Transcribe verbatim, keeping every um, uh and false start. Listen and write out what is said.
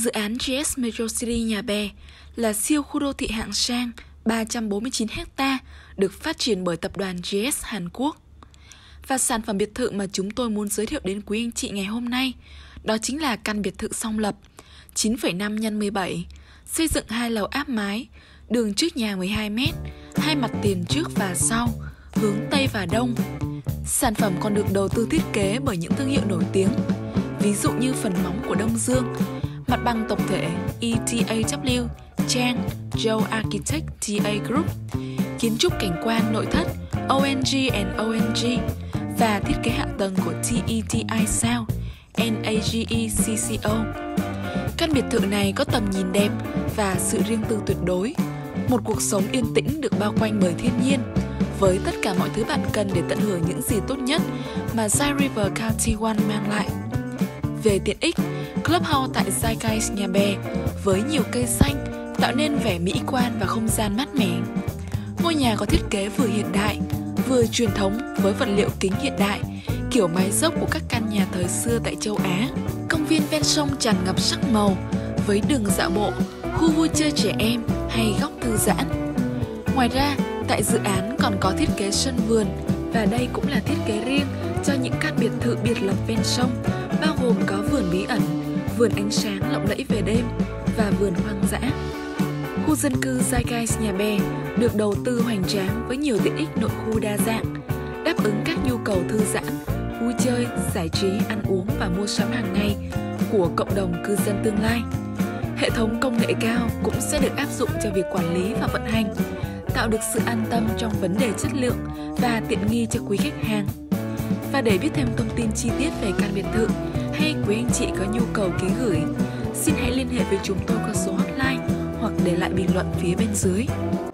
Dự án giê ét Metro City Nhà Bè là siêu khu đô thị hạng sang ba trăm bốn mươi chín ha được phát triển bởi tập đoàn giê ét Hàn Quốc. Và sản phẩm biệt thự mà chúng tôi muốn giới thiệu đến quý anh chị ngày hôm nay đó chính là căn biệt thự song lập chín phẩy năm nhân mười bảy, xây dựng hai lầu áp mái, đường trước nhà mười hai mét, hai mặt tiền trước và sau, hướng Tây và Đông. Sản phẩm còn được đầu tư thiết kế bởi những thương hiệu nổi tiếng, ví dụ như phần móng của Đông Dương, mặt bằng tổng thể e tê a vê, Chang, Joe Architect tê a Group, kiến trúc cảnh quan nội thất o en giê and o en giê và thiết kế hạ tầng của tê e tê i Sound, en a giê e xê xê o. Căn biệt thự này có tầm nhìn đẹp và sự riêng tư tuyệt đối, một cuộc sống yên tĩnh được bao quanh bởi thiên nhiên, với tất cả mọi thứ bạn cần để tận hưởng những gì tốt nhất mà Zai River County One mang lại. Về tiện ích, Clubhouse tại Zeitgeist Nhà Bè với nhiều cây xanh tạo nên vẻ mỹ quan và không gian mát mẻ. Ngôi nhà có thiết kế vừa hiện đại, vừa truyền thống với vật liệu kính hiện đại, kiểu mái dốc của các căn nhà thời xưa tại châu Á. Công viên ven sông tràn ngập sắc màu với đường dạo bộ, khu vui chơi trẻ em hay góc thư giãn. Ngoài ra, tại dự án còn có thiết kế sân vườn và đây cũng là thiết kế riêng cho những căn biệt thự biệt lập ven sông, bao gồm có vườn bí ẩn, vườn ánh sáng lộng lẫy về đêm và vườn hoang dã. Khu dân cư Zeitgeist Nhà Bè được đầu tư hoành tráng với nhiều tiện ích nội khu đa dạng, đáp ứng các nhu cầu thư giãn, vui chơi, giải trí, ăn uống và mua sắm hàng ngày của cộng đồng cư dân tương lai. Hệ thống công nghệ cao cũng sẽ được áp dụng cho việc quản lý và vận hành, tạo được sự an tâm trong vấn đề chất lượng và tiện nghi cho quý khách hàng. Và để biết thêm thông tin chi tiết về căn biệt thự hay quý anh chị có nhu cầu ký gửi, xin hãy liên hệ với chúng tôi qua số hotline hoặc để lại bình luận phía bên dưới.